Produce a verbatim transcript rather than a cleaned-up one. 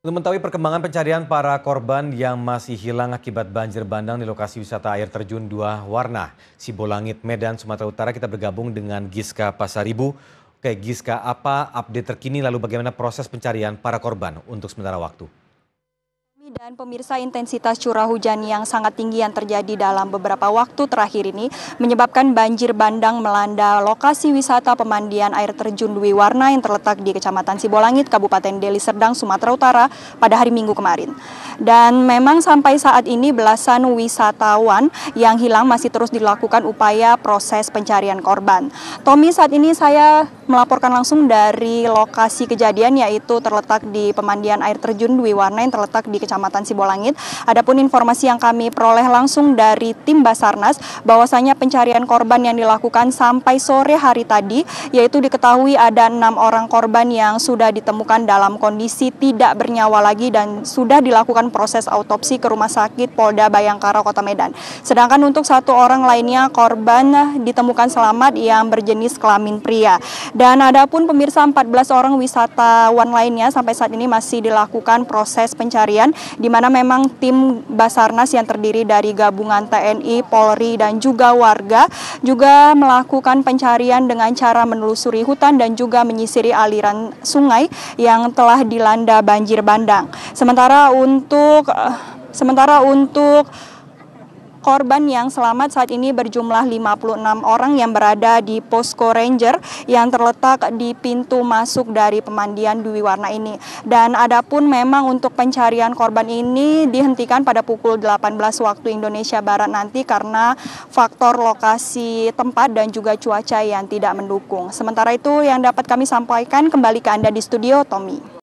Untuk mengetahui perkembangan pencarian para korban yang masih hilang akibat banjir bandang di lokasi wisata air terjun Dua Warna, Sibolangit, Medan, Sumatera Utara, kita bergabung dengan Giska Pasaribu. Oke, Giska, apa update terkini lalu bagaimana proses pencarian para korban untuk sementara waktu? Dan pemirsa, intensitas curah hujan yang sangat tinggi yang terjadi dalam beberapa waktu terakhir ini menyebabkan banjir bandang melanda lokasi wisata pemandian air terjun Dwi Warna yang terletak di Kecamatan Sibolangit, Kabupaten Deli Serdang, Sumatera Utara pada hari Minggu kemarin. Dan memang sampai saat ini belasan wisatawan yang hilang masih terus dilakukan upaya proses pencarian korban. Tommy, saat ini saya melaporkan langsung dari lokasi kejadian, yaitu terletak di pemandian air terjun Dwi Warna yang terletak di Kecamatan Sibolangit. Adapun informasi yang kami peroleh langsung dari tim Basarnas bahwasanya pencarian korban yang dilakukan sampai sore hari tadi, yaitu diketahui ada enam orang korban yang sudah ditemukan dalam kondisi tidak bernyawa lagi dan sudah dilakukan proses autopsi ke Rumah Sakit Polda Bayangkara Kota Medan. Sedangkan untuk satu orang lainnya korban ditemukan selamat yang berjenis kelamin pria. Dan adapun pemirsa, empat belas orang wisatawan lainnya sampai saat ini masih dilakukan proses pencarian, di mana memang tim Basarnas yang terdiri dari gabungan T N I, Polri, dan juga warga juga melakukan pencarian dengan cara menelusuri hutan dan juga menyisiri aliran sungai yang telah dilanda banjir bandang. Sementara untuk sementara untuk korban yang selamat saat ini berjumlah lima puluh enam orang yang berada di Posko Ranger yang terletak di pintu masuk dari pemandian Dwi Warna ini. Dan adapun memang untuk pencarian korban ini dihentikan pada pukul delapan belas waktu Indonesia Barat nanti karena faktor lokasi tempat dan juga cuaca yang tidak mendukung. Sementara itu yang dapat kami sampaikan, kembali ke Anda di studio, Tommy.